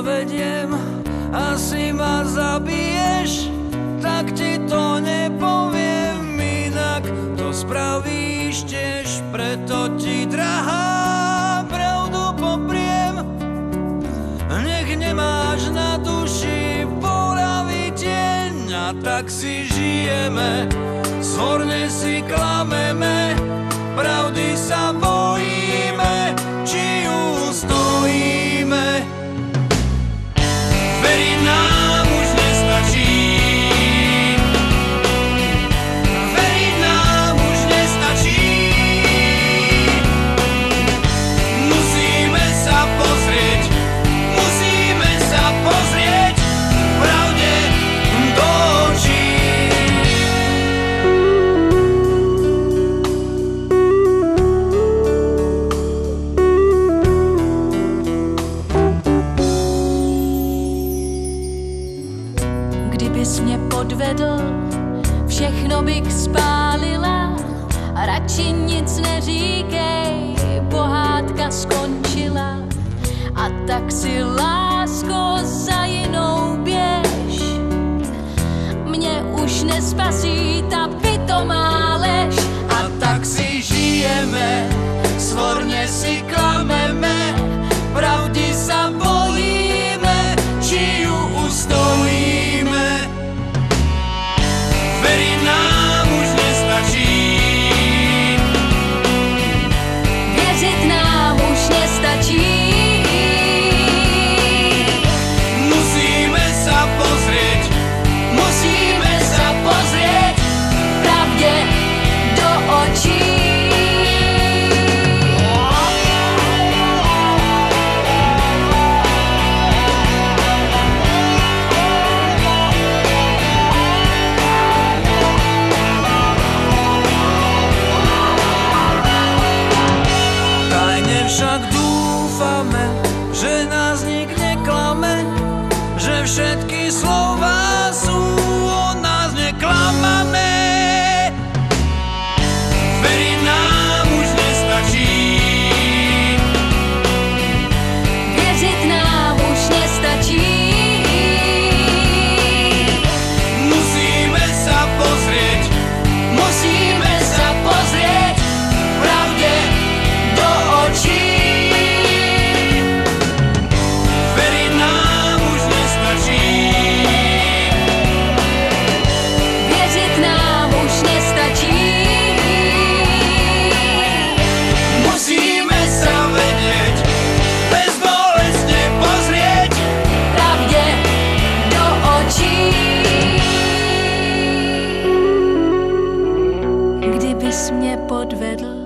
podvediem, asi ma zabiješ, tak ti to nepoviem, inak to spravíš tiež, preto ti drahá pravdu popriem. Nech nemáš na duši bolavý tieň, a tak si žijeme, svorne si klameme, pravdy sa bojíme, či ustojíme. Veriť nám už nestačí, veriť nám už nestačí. Musíme sa pozrieť pravde do očí. Kdybys mě podvedl, všechno bych spálila, radši nic neříkej, pohádka skončila. A tak si, lásko, za jinou běž, mě už nespasí ta pitomá lež. A tak si žijeme, svorne si klameme, pravdy sa bojíme, či ju ustojíme. Veriť nám už nestačí, věřit nám už nestačí. musíme sa pozrieť Pravdě do očí. Tajne však dúfame, že nás nik neklame, že všetky slová sú o nás, neklamame. Veriť nám už nestačí, Věřit nám už nestačí. musíme sa pozrieť pravde do očí. Veriť nám už nestačí, Věřit nám už nestačí. musíme sa vedieť, bezbolestne pozrieť. Pravdě do očí. Kdybys mě podvedl,